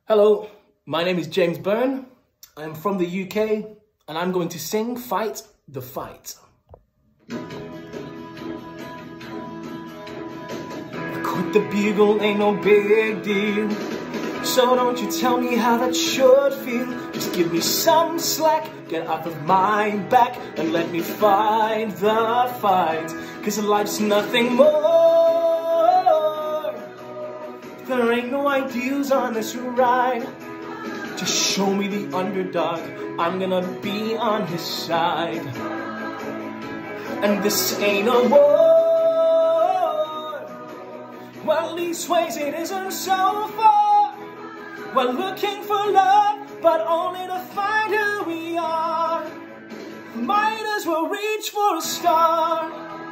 Hello, my name is James Byrne. I'm from the UK and I'm going to sing Fight the Fight. Quit the bugle, ain't no big deal. So don't you tell me how that should feel. Just give me some slack, get off of my back and let me fight the fight. 'Cause life's nothing more. There ain't no ideals on this ride. Just show me the underdog, I'm gonna be on his side. And this ain't a war. Well, leastways it isn't so far. We're looking for love, but only to find who we are. Might as well reach for a star.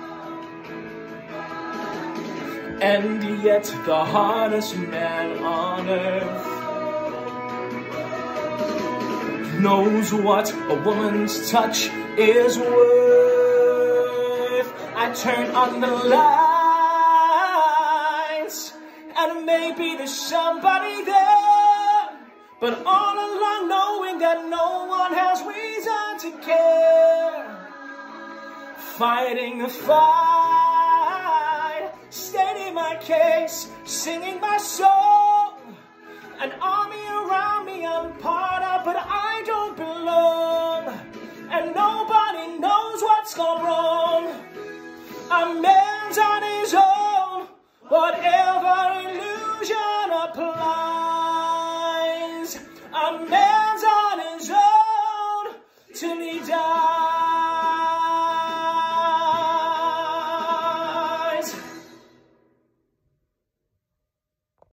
And yet the hardest man on earth knows what a woman's touch is worth. I turn on the lights and maybe there's somebody there, but all along knowing that no one has reason to care. Fighting the fight, stating my case, singing my song. An army around me I'm part of, but I don't belong. And nobody knows what's gone wrong. A man's on his own, whatever.